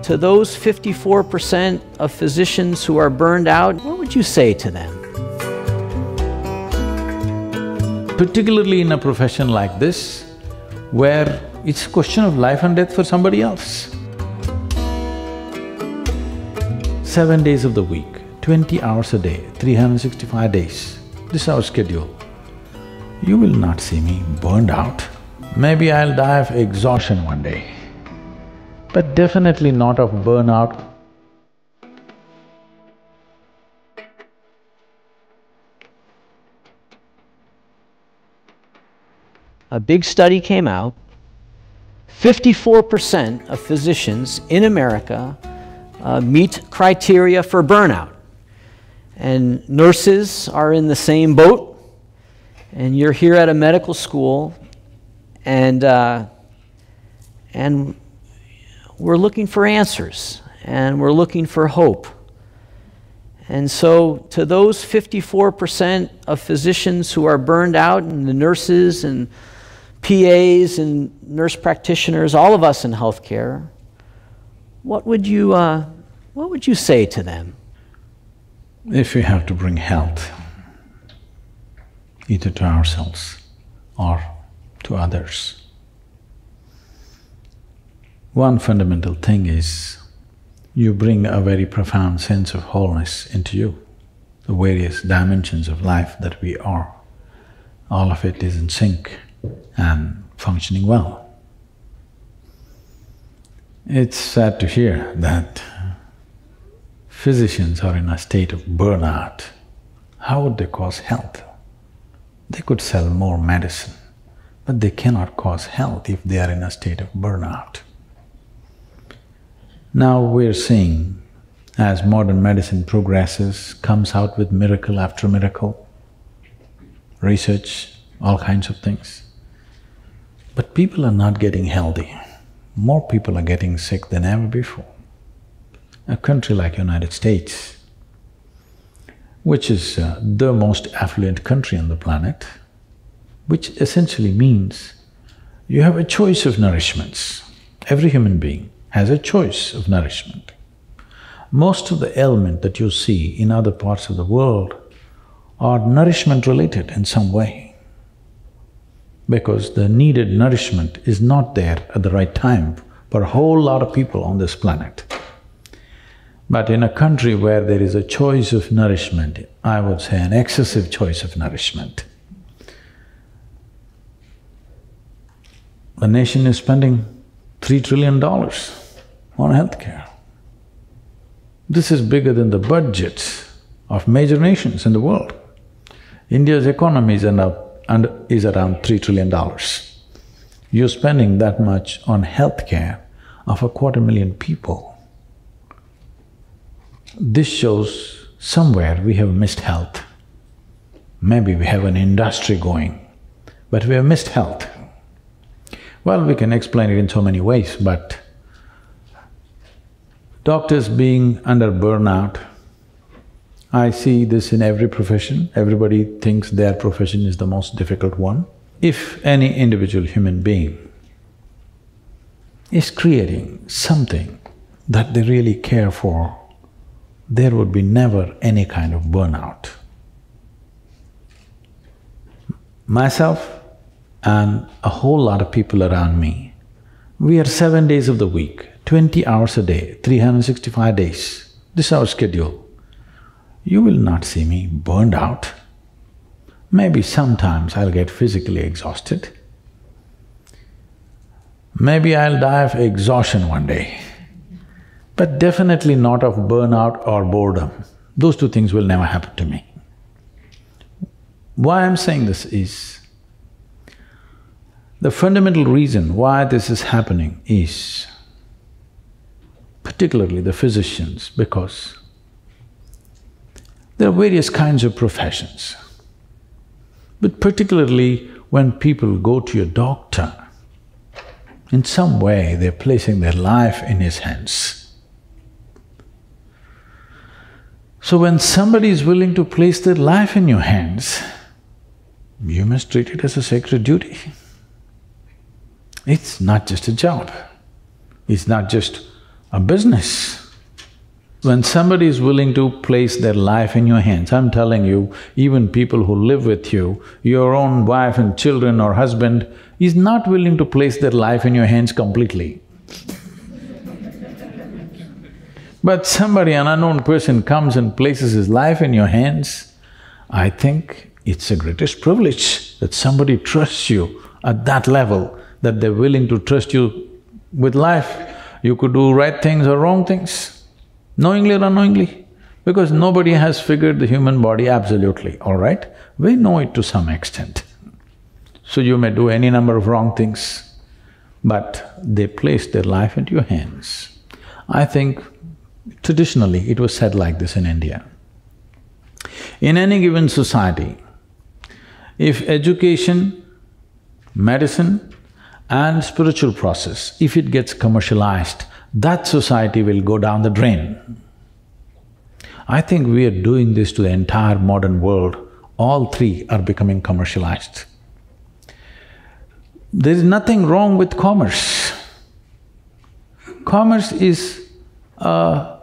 to those 54% of physicians who are burned out, what would you say to them? Particularly in a profession like this, where it's a question of life and death for somebody else. 7 days of the week, 20 hours a day, 365 days, this is our schedule. You will not see me burned out. Maybe I'll die of exhaustion one day, but definitely not of burnout. A big study came out. 54% of physicians in America meet criteria for burnout. And nurses are in the same boat. And you're here at a medical school, and we're looking for answers, and we're looking for hope. And so to those 54% of physicians who are burned out, and the nurses and PAs and nurse practitioners, all of us in healthcare, what would you say to them? If we have to bring health, either to ourselves or to others, one fundamental thing is you bring a very profound sense of wholeness into you, the various dimensions of life that we are. All of it is in sync and functioning well. It's sad to hear that physicians are in a state of burnout. How would they cause health? They could sell more medicine, but they cannot cause health if they are in a state of burnout. Now we're seeing, as modern medicine progresses, comes out with miracle after miracle, research, all kinds of things. But people are not getting healthy. More people are getting sick than ever before. A country like United States, which is the most affluent country on the planet, which essentially means you have a choice of nourishments. Every human being has a choice of nourishment. Most of the ailment that you see in other parts of the world are nourishment related in some way, because the needed nourishment is not there at the right time for a whole lot of people on this planet. But in a country where there is a choice of nourishment, I would say an excessive choice of nourishment, the nation is spending $3 trillion on healthcare. This is bigger than the budgets of major nations in the world. India's economy is around $3 trillion. You're spending that much on healthcare of 250,000 people. This shows somewhere we have missed health. Maybe we have an industry going, but we have missed health. Well, we can explain it in so many ways, but doctors being under burnout, I see this in every profession. Everybody thinks their profession is the most difficult one. If any individual human being is creating something that they really care for, there would be never any kind of burnout. Myself and a whole lot of people around me, we are 7 days of the week, 20 hours a day, 365 days, this is our schedule. You will not see me burned out. Maybe sometimes I'll get physically exhausted. Maybe I'll die of exhaustion one day, but definitely not of burnout or boredom. Those two things will never happen to me. Why I'm saying this is, the fundamental reason why this is happening is particularly the physicians, because there are various kinds of professions. But particularly when people go to a doctor, in some way they're placing their life in his hands. So when somebody is willing to place their life in your hands, you must treat it as a sacred duty. It's not just a job, it's not just a business. When somebody is willing to place their life in your hands, I'm telling you, even people who live with you, your own wife and children or husband is not willing to place their life in your hands completely. But somebody, an unknown person comes and places his life in your hands, I think it's the greatest privilege that somebody trusts you at that level, that they're willing to trust you with life. You could do right things or wrong things, knowingly or unknowingly, because nobody has figured the human body absolutely, all right? We know it to some extent. So you may do any number of wrong things, but they place their life into your hands. I think traditionally it was said like this in India. In any given society, if education, medicine and spiritual process, if it gets commercialized, that society will go down the drain. I think we are doing this to the entire modern world. All three are becoming commercialized. There is nothing wrong with commerce. Commerce is a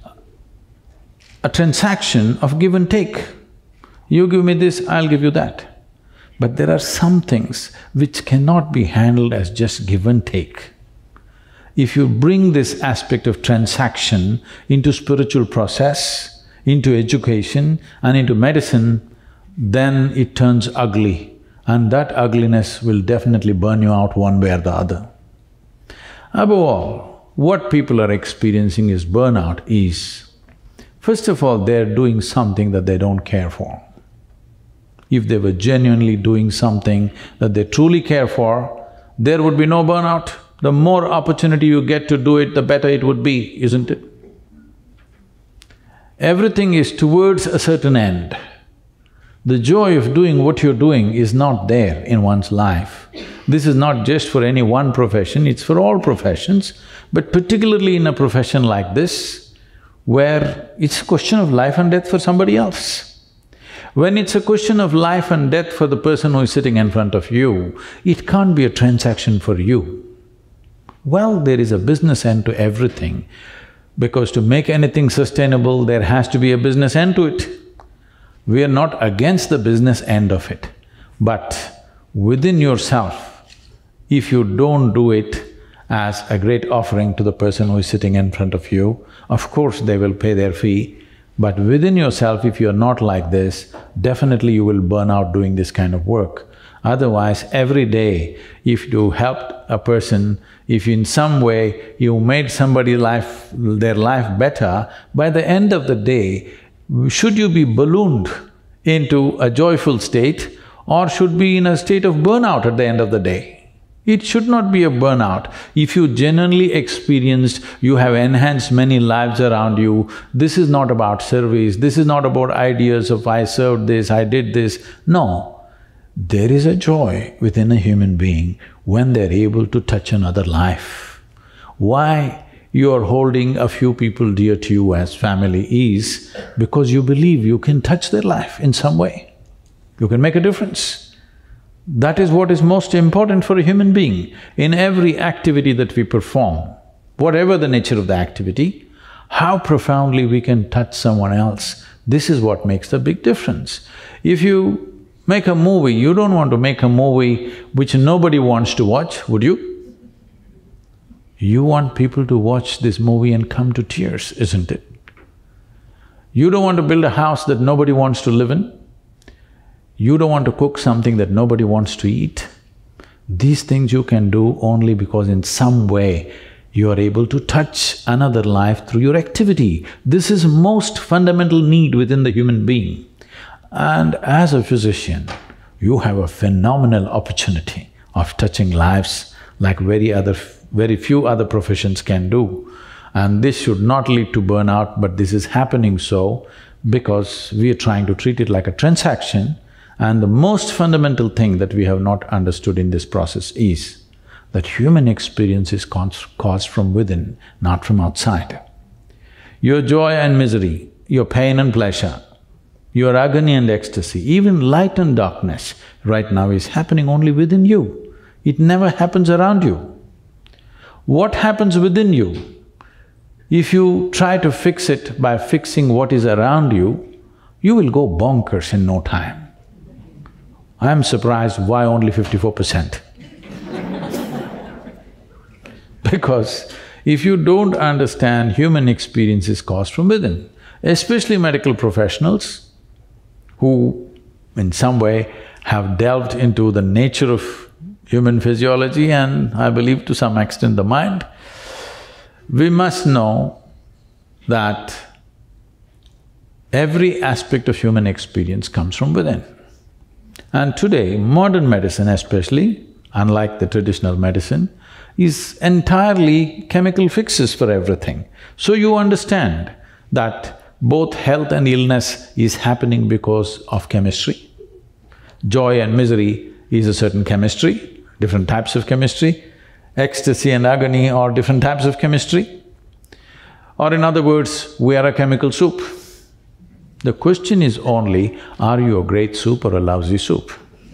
transaction of give and take. You give me this, I'll give you that. But there are some things which cannot be handled as just give and take. If you bring this aspect of transaction into spiritual process, into education and into medicine, then it turns ugly, and that ugliness will definitely burn you out one way or the other. Above all, what people are experiencing is burnout is, first of all, they're doing something that they don't care for. If they were genuinely doing something that they truly care for, there would be no burnout. The more opportunity you get to do it, the better it would be, isn't it? Everything is towards a certain end. The joy of doing what you're doing is not there in one's life. This is not just for any one profession, it's for all professions, but particularly in a profession like this, where it's a question of life and death for somebody else. When it's a question of life and death for the person who is sitting in front of you, it can't be a transaction for you. Well, there is a business end to everything, because to make anything sustainable, there has to be a business end to it. We are not against the business end of it, but within yourself, if you don't do it as a great offering to the person who is sitting in front of you, of course they will pay their fee. But within yourself, if you're not like this, definitely you will burn out doing this kind of work. Otherwise, every day, if you helped a person, if in some way you made somebody's life… their life better, by the end of the day, should you be ballooned into a joyful state or should be in a state of burnout at the end of the day? It should not be a burnout. If you genuinely experienced, you have enhanced many lives around you, this is not about service, this is not about ideas of I served this, I did this. No, there is a joy within a human being when they're able to touch another life. Why you are holding a few people dear to you as family is because you believe you can touch their life in some way. You can make a difference. That is what is most important for a human being. In every activity that we perform, whatever the nature of the activity, how profoundly we can touch someone else, this is what makes the big difference. If you make a movie, you don't want to make a movie which nobody wants to watch, would you? You want people to watch this movie and come to tears, isn't it? You don't want to build a house that nobody wants to live in. You don't want to cook something that nobody wants to eat. These things you can do only because in some way you are able to touch another life through your activity. This is most fundamental need within the human being. And as a physician, you have a phenomenal opportunity of touching lives like very few other professions can do. And this should not lead to burnout, but this is happening so because we are trying to treat it like a transaction. And the most fundamental thing that we have not understood in this process is that human experience is caused from within, not from outside. Your joy and misery, your pain and pleasure, your agony and ecstasy, even light and darkness right now is happening only within you. It never happens around you. What happens within you If you try to fix it by fixing what is around you, you will go bonkers in no time. I am surprised why only 54%. Because if you don't understand human experience is caused from within, especially medical professionals who in some way have delved into the nature of human physiology and I believe to some extent the mind, we must know that every aspect of human experience comes from within. And today, modern medicine especially, unlike the traditional medicine, is entirely chemical fixes for everything. So you understand that both health and illness is happening because of chemistry. Joy and misery is a certain chemistry, different types of chemistry. Ecstasy and agony are different types of chemistry. Or in other words, we are a chemical soup. The question is only, are you a great soup or a lousy soup?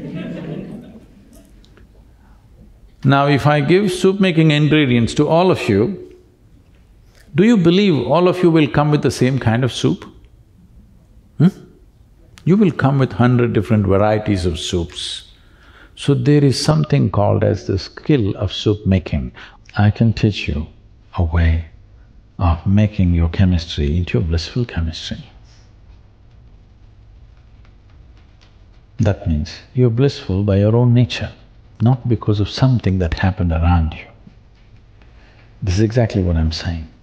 Now, if I give soup-making ingredients to all of you, do you believe all of you will come with the same kind of soup? You will come with 100 different varieties of soups. So there is something called as the skill of soup making. I can teach you a way of making your chemistry into a blissful chemistry. That means you're blissful by your own nature, not because of something that happened around you. This is exactly what I'm saying.